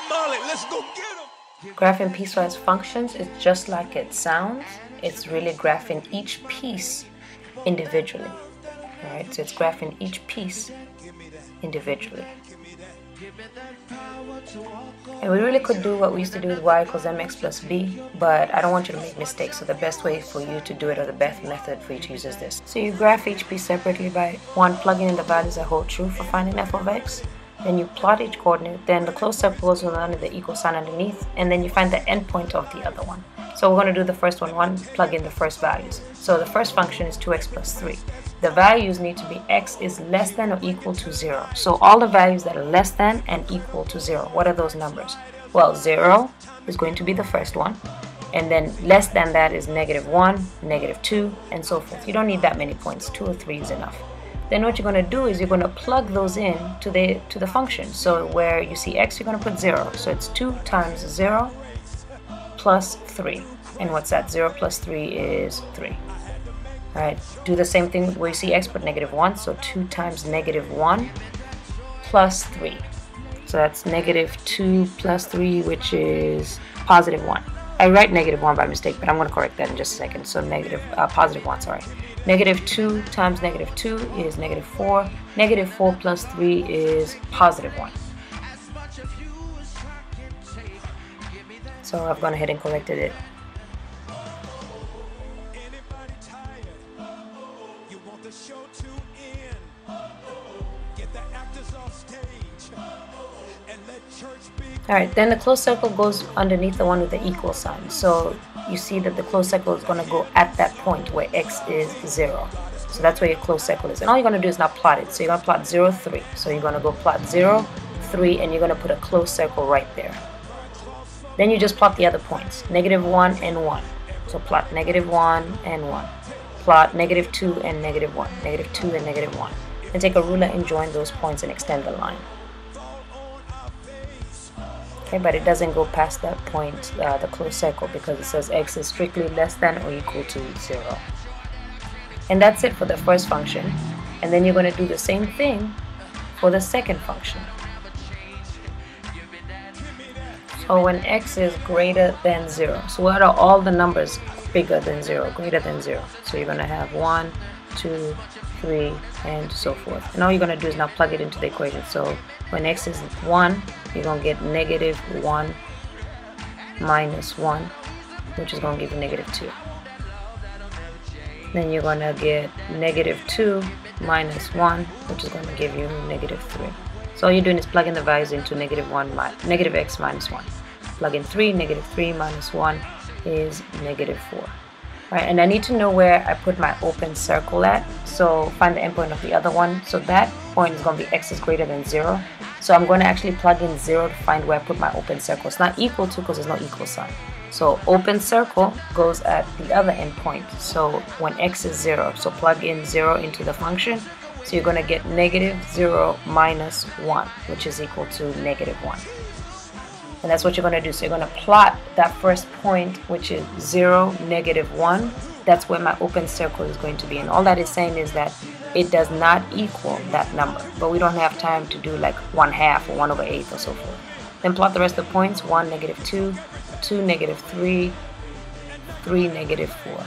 Graphing piecewise functions is just like it sounds. It's really graphing each piece individually. Alright, so it's graphing each piece individually. And we really could do what we used to do with y equals mx plus b, but I don't want you to make mistakes. So the best way for you to do it, or the best method for you to use, is this. So you graph each piece separately by one, plugging in the values that hold true for finding f of x. Then you plot each coordinate, then the closed circle goes under the equal sign underneath, and then you find the endpoint of the other one. So we're going to do the first one, plug in the first values. So the first function is 2x plus 3. The values need to be x is less than or equal to 0. So all the values that are less than and equal to 0, what are those numbers? Well, 0 is going to be the first one, and then less than that is -1, -2, and so forth. You don't need that many points, 2 or 3 is enough. Then what you're going to do is you're going to plug those in to the function. So where you see x, you're going to put 0. So it's 2 times 0 plus 3. And what's that? 0 plus 3 is 3. Alright, do the same thing where you see x, put -1. So 2 times -1 plus 3. So that's -2 plus 3, which is +1. I write -1 by mistake, but I'm going to correct that in just a second. So +1, sorry. -2 times -2 is -4. -4 plus 3 is +1. So I've gone ahead and corrected it. Alright, then the closed circle goes underneath the one with the equal sign. So you see that the closed circle is going to go at that point where x is 0. So that's where your closed circle is. And all you're going to do is now plot it. So you're going to plot 0, 3. So you're going to go plot 0, 3, and you're going to put a closed circle right there. Then you just plot the other points, -1 and 1. So plot -1 and 1. Plot -2 and -1, -2 and -1. And take a ruler and join those points and extend the line. Okay, but it doesn't go past that point, the closed circle, because it says x is strictly less than or equal to 0. And that's it for the first function. And then you're going to do the same thing for the second function. So when x is greater than 0, so what are all the numbers bigger than 0, greater than 0? So you're going to have 1, 2, 3, and so forth. And all you're going to do is now plug it into the equation. So when x is 1, you're going to get -1 minus 1, which is going to give you -2. Then you're going to get -2 minus 1, which is going to give you -3. So all you're doing is plugging the values into -x minus 1. Plug in 3, -3 minus 1 is -4. Right, and I need to know where I put my open circle at. So find the endpoint of the other one. So that point is going to be x is greater than 0. So I'm going to actually plug in 0 to find where I put my open circle. It's not equal to because there's no equal sign. So open circle goes at the other endpoint. So when x is 0, so plug in 0 into the function. So you're going to get -0 minus 1, which is equal to -1. And that's what you're going to do. So you're going to plot that first point, which is 0, -1. That's where my open circle is going to be. And all that is saying is that it does not equal that number. But we don't have time to do like 1/2 or 1/8 or so forth. Then plot the rest of the points. 1, -2, 2, -3, 3, -4.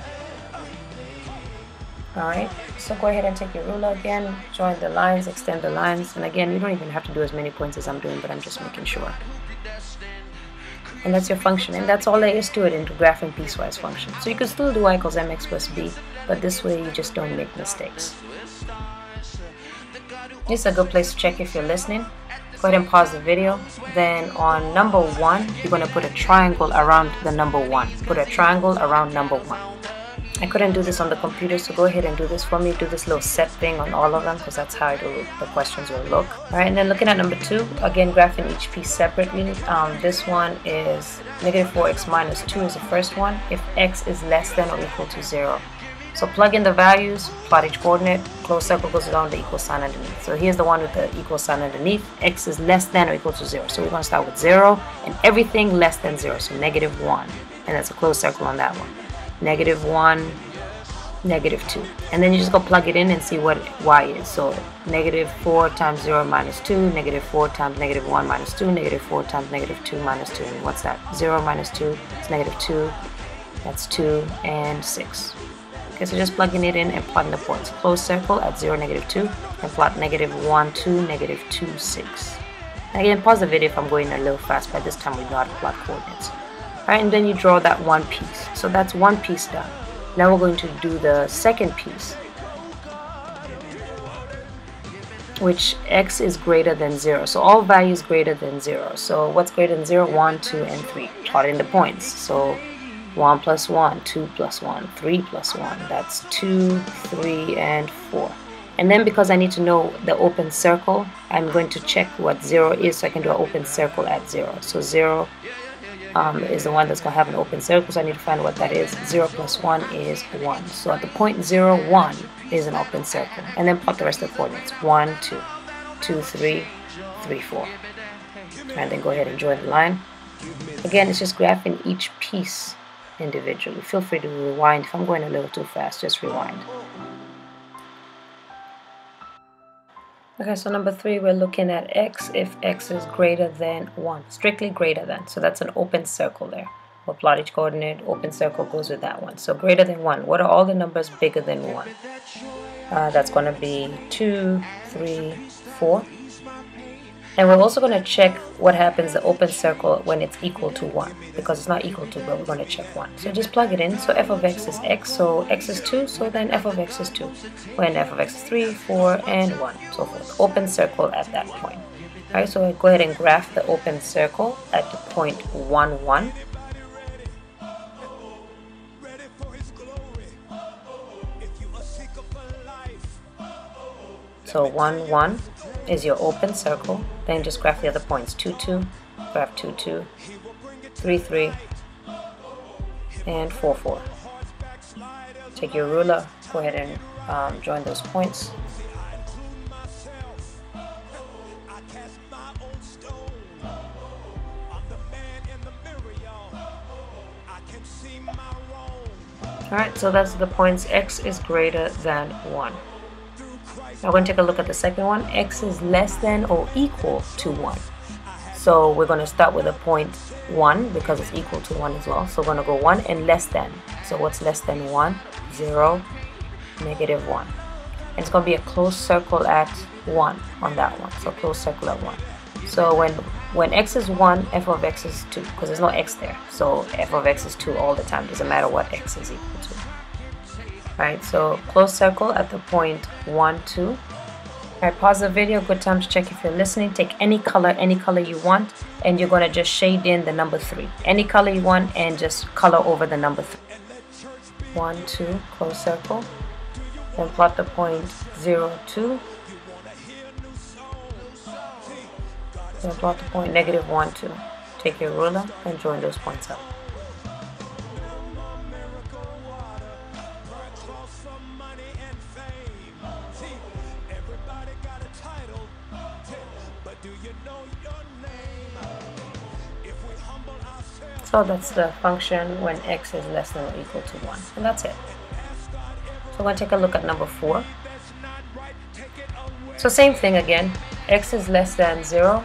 Alright, so go ahead and take your ruler again, join the lines, extend the lines, and again, you don't even have to do as many points as I'm doing, but I'm just making sure. And that's your function, and that's all there is to it in graphing piecewise functions. So you can still do y equals mx plus b, but this way you just don't make mistakes. This is a good place to check if you're listening. Go ahead and pause the video. Then on number 1, you're going to put a triangle around the number 1. Put a triangle around number 1. I couldn't do this on the computer, so go ahead and do this for me. Do this little set thing on all of them, because that's how the questions will look. Alright, and then looking at number 2, again graphing each piece separately. This one is -4x minus 2 is the first one, if x is less than or equal to 0. So plug in the values, plot each coordinate, closed circle goes around the equal sign underneath. So here's the one with the equal sign underneath. X is less than or equal to 0. So we're going to start with 0 and everything less than 0. So -1. And that's a closed circle on that one. -1, -2. And then you just go plug it in and see what y is. So -4 times 0 minus 2, -4 times -1 minus 2, -4 times -2 minus 2. And what's that? 0 minus 2 is -2. That's 2 and 6. Okay, so just plugging it in and plotting the points. Closed circle at 0, -2, and plot -1, 2, -2, 6. And again, pause the video if I'm going a little fast. By this time we know how to plot coordinates. Alright, and then you draw that one piece. So that's one piece done. Now we're going to do the second piece, which x is greater than 0. So all values greater than 0. So what's greater than 0? 1, 2, and 3. Plot in the points. So 1 plus 1, 2 plus 1, 3 plus 1. That's 2, 3, and 4. And then because I need to know the open circle, I'm going to check what 0 is so I can do an open circle at 0. So 0 is the one that's going to have an open circle, so I need to find what that is. 0 plus 1 is 1. So at the point 0, 1 is an open circle. And then plot the rest of the coordinates. 1, 2, 2, 3, 3, 4. And then go ahead and join the line. Again, it's just graphing each piece individually. Feel free to rewind. If I'm going a little too fast, just rewind. Okay, so number 3, we're looking at x if x is greater than 1. Strictly greater than. So that's an open circle there. We'll plot each coordinate. Open circle goes with that one. So greater than 1. What are all the numbers bigger than 1? That's going to be 2, 3, 4. And we're also going to check what happens the open circle when it's equal to 1. Because it's not equal to, but we're going to check 1. So just plug it in. So f of x is x, so x is 2, so then f of x is 2. When f of x is 3, 4, and 1, so forth. Open circle at that point. Alright, so go ahead and graph the open circle at the point 1, 1. So 1, 1 is your open circle. Then just graph the other points. 2, 2, graph 2, 2, 3, 3, and 4, 4. Take your ruler, go ahead and join those points. Alright, so that's the points x is greater than 1. Now we're going to take a look at the second one. X is less than or equal to 1. So we're going to start with a point 1 because it's equal to 1 as well. So we're going to go 1 and less than. So what's less than 1? 0, -1. And it's going to be a closed circle at 1 on that one. So closed circle at 1. So when x is 1, f of x is 2 because there's no x there. So f of x is 2 all the time. Doesn't matter what x is equal to. Alright, so closed circle at the point 1, 2. Alright, pause the video. Good time to check if you're listening. Take any color you want, and you're going to just shade in the number 3. Any color you want and just color over the number 3. 1, 2, closed circle. Then plot the point 0, 2. Then plot the point -1, 2. Take your ruler and join those points up. So that's the function when x is less than or equal to 1. And that's it. So we're going to take a look at number 4. So same thing again. X is less than 0.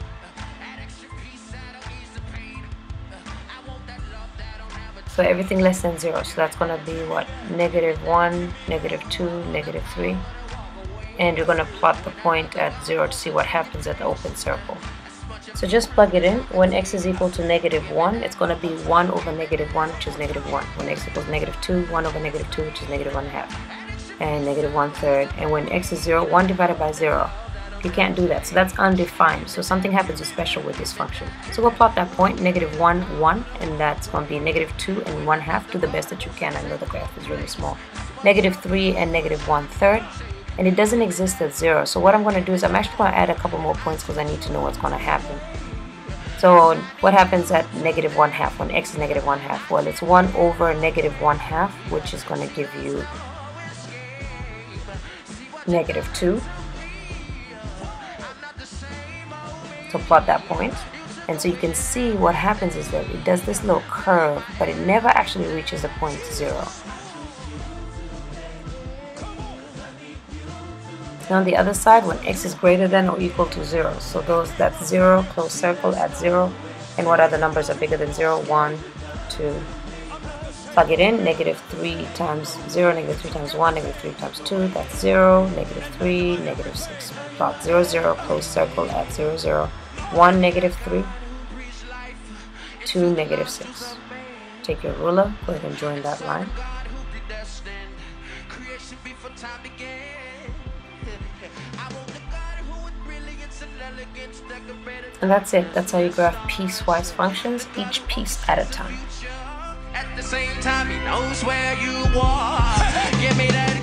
So everything less than 0. So that's going to be what? -1, -2, -3. And you're going to plot the point at 0 to see what happens at the open circle. So just plug it in. When x is equal to -1, it's going to be 1 over -1, which is -1. When x equals -2, 1 over -2, which is -1/2. And -1/3. And when x is 0, 1 divided by 0. You can't do that. So that's undefined. So something happens special with this function. So we'll plot that point, -1, 1. And that's going to be -2 and 1/2. Do the best that you can. I know the graph is really small. -3 and -1/3. And it doesn't exist at 0. So what I'm going to do is I'm actually going to add a couple more points because I need to know what's going to happen. So what happens at -1/2 when x is -1/2? Well, it's 1 over -1/2, which is going to give you -2. So plot that point. And so you can see what happens is that it does this little curve, but it never actually reaches the point 0. Now on the other side, when x is greater than or equal to 0, so that's 0, close circle at 0. And what other numbers are bigger than 0? 1, 2. Plug it in, negative 3 times 0, negative 3 times 1, negative 3 times 2, that's 0, negative 3, negative 6. Plot 0, 0, close circle at 0, 0. 1, negative 3, 2, negative 6. Take your ruler, go ahead and join that line. And that's it. That's how you graph piecewise functions, each piece at a time. At the same time, he knows where you are. Give me that